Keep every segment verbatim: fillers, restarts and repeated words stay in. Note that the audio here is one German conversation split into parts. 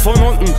von unten.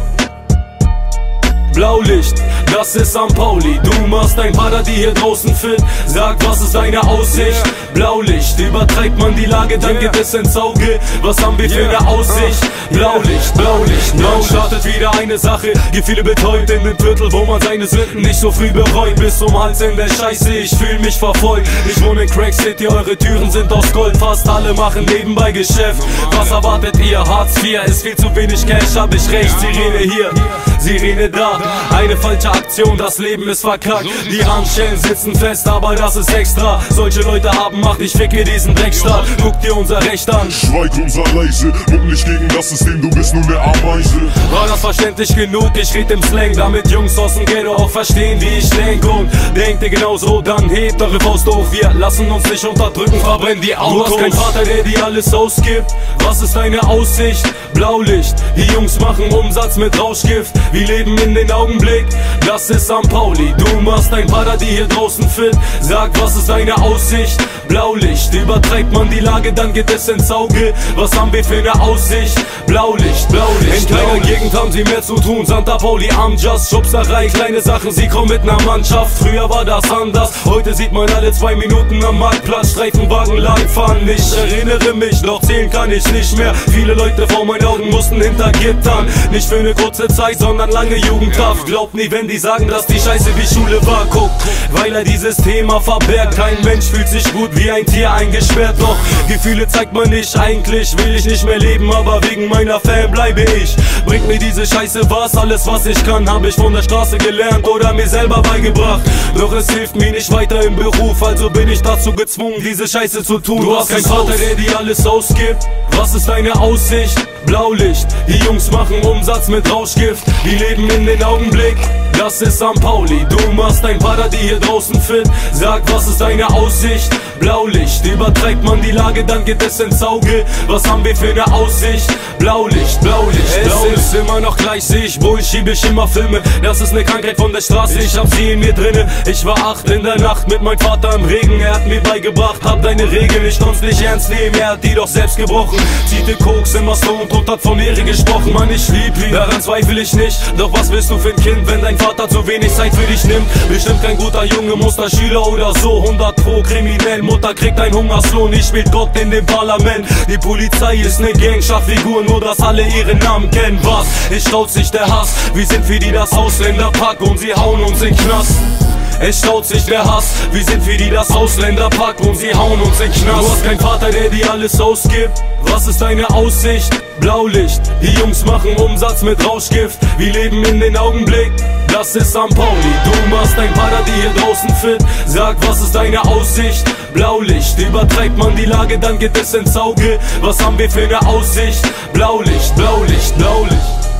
Blaulicht, das ist Sankt Pauli. Du machst ein Party hier draußen fit. Sag, was ist deine Aussicht? Blaulicht, übertreibt man die Lage, dann geht es ins Auge. Was haben wir für eine Aussicht? Blaulicht, Blaulicht, Blau startet wieder eine Sache. Gefühle betäubt in dem Viertel, wo man seine Sünden nicht so früh bereut. Bis zum Hals in der Scheiße, ich fühl mich verfolgt. Ich wohne in Crack City, eure Türen sind aus Gold. Fast alle machen nebenbei Geschäft. Was erwartet ihr? Hartz vier, ist viel zu wenig Cash, hab ich recht. Sirene hier, Sirene da. Eine falsche Aktion, das Leben ist verkackt. Die Handschellen sitzen fest, aber das ist extra. Solche Leute haben Macht, ich ficke diesen Dreckstaat. Guck dir unser Recht an. Schweig unser leise, muck nicht gegen das System, du bist nur eine Ameise. War das verständlich genug? Ich red im Slang, damit Jungs aus dem Ghetto auch verstehen, wie ich denk. Und denkt ihr genauso, dann hebt eure Faust hoch. Wir lassen uns nicht unterdrücken, verbrennen die Autos. Du hast keinen Vater, der dir alles ausgibt. Was ist deine Aussicht? Blaulicht, die Jungs machen Umsatz mit Rauschgift. Wir leben in den Augenblick, das ist Sankt Pauli. Du machst ein Party hier draußen fit. Sag, was ist deine Aussicht? Blaulicht, übertreibt man die Lage, dann geht es ins Auge. Was haben wir für eine Aussicht? Blaulicht, Blaulicht. In kleiner Gegend haben sie mehr zu tun. Sankt Pauli, Amjas, Schubserei, kleine Sachen, sie kommen mit ner Mannschaft. Früher war das anders, heute sieht man alle zwei Minuten am Marktplatz Streifenwagen lang fahren. Ich erinnere mich, doch zählen kann ich nicht mehr. Viele Leute vor meinen Augen mussten hinter Gittern. Nicht für eine kurze Zeit, sondern lange Jugendhaft. Glaubt nie, wenn die sagen, dass die Scheiße wie Schule war. Guck, weil er dieses Thema verbergt. Kein Mensch fühlt sich gut wie ein Tier eingesperrt. Doch Gefühle zeigt man nicht, eigentlich will ich nicht mehr leben, aber wegen meiner Fan bleibe ich. Bringt mir diese Scheiße was? Alles was ich kann, habe ich von der Straße gelernt oder mir selber beigebracht. Doch es hilft mir nicht weiter im Beruf, also bin ich dazu gezwungen, diese Scheiße zu tun. Du hast keinen Vater, der dir alles ausgibt. Was ist deine Aussicht? Blaulicht, die Jungs machen Umsatz mit Rauschgift. Wir leben in den Augenblick, das ist Sankt Pauli. Du machst ein Party hier draußen fit. Sag, was ist deine Aussicht? Blaulicht, übertreibt man die Lage, dann geht es ins Auge. Was haben wir für eine Aussicht? Blaulicht, Blaulicht, Blaulicht. Es ist immer noch gleich, seh ich Bull, schieb ich immer Filme. Das ist eine Krankheit von der Straße, ich hab sie in mir drinne. Ich war acht in der Nacht mit meinem Vater im Regen. Er hat mir beigebracht, hab deine Regeln, ich konnt's nicht ernst nehmen. Er hat die doch selbst gebrochen. Ziehte Koks immer Stone und hat von Ehre gesprochen. Mann, ich lieb ihn, daran zweifle ich nicht. Doch was willst du für ein Kind, wenn dein Vater zu wenig Zeit für dich nimmt? Bestimmt kein guter Junge, Musterschüler oder so. hundert pro kriminell, Mutter kriegt ein Hungerslohn. Ich spielt Gott in dem Parlament. Die Polizei ist ne Gang, schafft Figuren, nur dass alle ihren Namen kennen. Was? Ich staut sich der Hass. Wir sind für die das Ausländerpack und sie hauen uns in Knast. Es staut sich der Hass, wir sind für die das Ausländerpack und sie hauen uns in Knast. Du hast keinen Vater, der dir alles ausgibt. Was ist deine Aussicht? Blaulicht, die Jungs machen Umsatz mit Rauschgift. Wir leben in den Augenblick, das ist Sankt Pauli. Du machst ein Party hier draußen fit. Sag, was ist deine Aussicht? Blaulicht, übertreibt man die Lage, dann geht es ins Auge. Was haben wir für eine Aussicht? Blaulicht, Blaulicht, Blaulicht.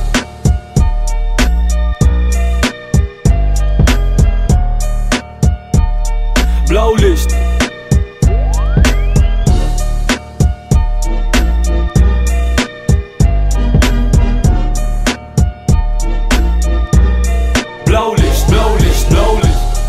Blaulicht. Blaulicht, Blaulicht, Blaulicht.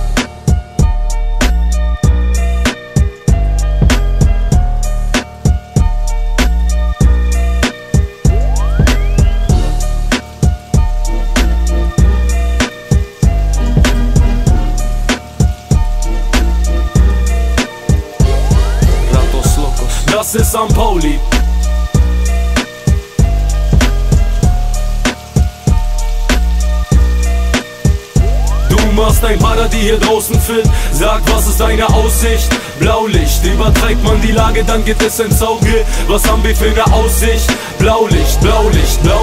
Das ist Sankt Pauli. Du machst ein Party hier draußen fit. Sag, was ist deine Aussicht? Blaulicht, übertreibt man die Lage, dann geht es ins Auge. Was haben wir für eine Aussicht? Blaulicht, Blaulicht, Blaulicht.